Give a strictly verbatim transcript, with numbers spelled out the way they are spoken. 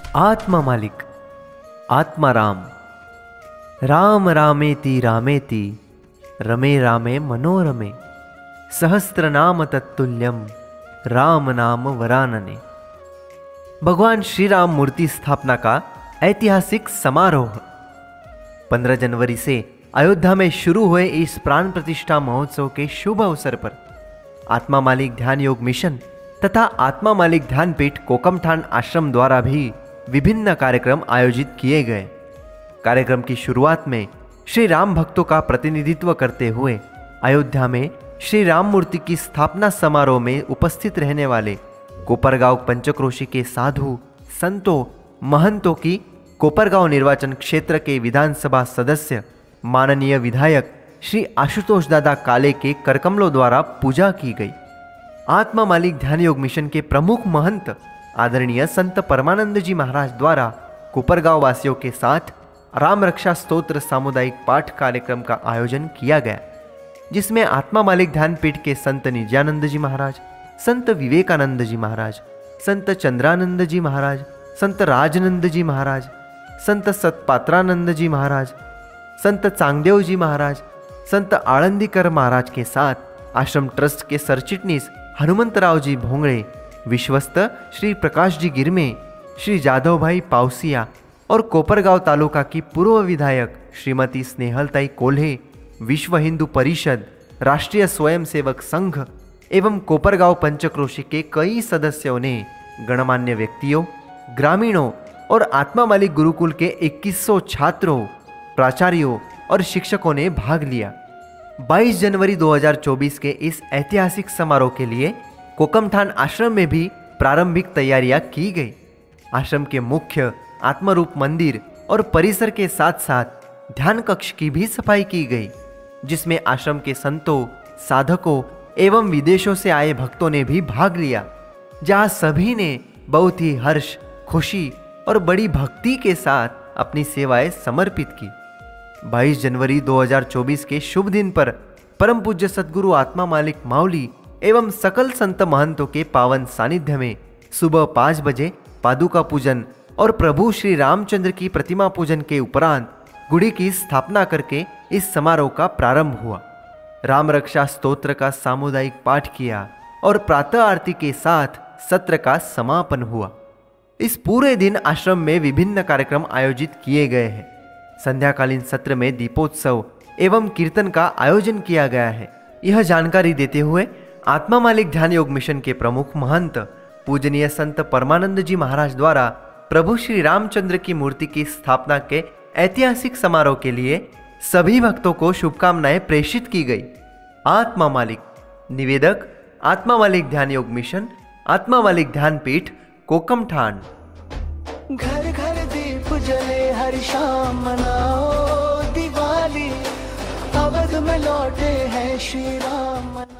आत्मा मालिक आत्मा राम, राम रामेति रामेति रमे रामे मनोरमे, सहस्त्र नाम तत्तुल्यम राम नाम वरानने। भगवान श्री राम मूर्ति स्थापना का ऐतिहासिक समारोह पंद्रह जनवरी से अयोध्या में शुरू हुए इस प्राण प्रतिष्ठा महोत्सव के शुभ अवसर पर आत्मा मालिक ध्यान योग मिशन तथा आत्मा मालिक ध्यान पीठ कोकमठान आश्रम द्वारा भी विभिन्न कार्यक्रम आयोजित किए गए। कार्यक्रम की शुरुआत में श्री राम भक्तों का प्रतिनिधित्व करते हुए अयोध्या में श्री राम मूर्ति की स्थापना समारोह में उपस्थित रहने वाले कोपरगांव पंचक्रोशी के साधु संतों महंतों की कोपरगांव निर्वाचन क्षेत्र के विधानसभा सदस्य माननीय विधायक श्री आशुतोष दादा काले के करकमलों द्वारा पूजा की गई। आत्मा मालिक ध्यान योग मिशन के प्रमुख महंत आदरणीय संत परमानंद जी महाराज द्वारा कोपरगांव वासियों के साथ राम रक्षा स्तोत्र सामुदायिक पाठ कार्यक्रम का आयोजन किया गया, जिसमें आत्मा मालिक ध्यान पीठ के संत नित्यानंद जी महाराज, संत विवेकानंद जी महाराज, संत चंद्रानंद जी महाराज, संत राजनंद जी महाराज, संत सतपात्रानंद जी महाराज, संत चांगदेव जी महाराज, संत आळंदीकर महाराज के साथ आश्रम ट्रस्ट के सरचिटनीस हनुमंतराव जी भोंगड़े, विश्वस्त श्री प्रकाश जी गिरमे, श्री जादव भाई पावसिया और कोपरगांव तालुका की पूर्व विधायक श्रीमती स्नेहलताई कोल्हे, विश्व हिंदू परिषद, राष्ट्रीय स्वयंसेवक संघ एवं कोपरगांव पंचक्रोशी के कई सदस्यों ने गणमान्य व्यक्तियों, ग्रामीणों और आत्मा मालिक गुरुकुल के इक्कीस सौ छात्रों, प्राचार्यों और शिक्षकों ने भाग लिया। बाईस जनवरी दो हज़ार चौबीस के इस ऐतिहासिक समारोह के लिए कोकमठान आश्रम में भी प्रारंभिक तैयारियां की गई। आश्रम के मुख्य आत्मरूप मंदिर और परिसर के साथ साथ ध्यान कक्ष की भी सफाई की गई, जिसमें आश्रम के संतों, साधकों एवं विदेशों से आए भक्तों ने भी भाग लिया, जहां सभी ने बहुत ही हर्ष, खुशी और बड़ी भक्ति के साथ अपनी सेवाएं समर्पित की। बाईस जनवरी दो हज़ार चौबीस के शुभ दिन पर परम पूज्य सद्गुरु आत्मा मालिक माउली एवं सकल संत महंतों के पावन सानिध्य में सुबह पाँच बजे पादुका पूजन और प्रभु श्री रामचंद्र की प्रतिमा पूजन के उपरांत गुड़ी की स्थापना करके इस समारोह का प्रारंभ हुआ। राम रक्षा स्तोत्र का सामुदायिक पाठ किया और प्रातः आरती के साथ सत्र का समापन हुआ। इस पूरे दिन आश्रम में विभिन्न कार्यक्रम आयोजित किए गए हैं। संध्याकालीन सत्र में दीपोत्सव एवं कीर्तन का आयोजन किया गया है। यह जानकारी देते हुए आत्मा मालिक ध्यान योग मिशन के प्रमुख महंत पूजनीय संत परमानंद जी महाराज द्वारा प्रभु श्री रामचंद्र की मूर्ति की स्थापना के ऐतिहासिक समारोह के लिए सभी भक्तों को शुभकामनाएं प्रेषित की गई। आत्मा मालिक निवेदक आत्मा मालिक ध्यान योग मिशन, आत्मा मालिक ध्यान पीठ कोकमठान। घर घर दीप जले हर शाम मनाओ दिवाली, अवध में लौटे हैं श्री राम।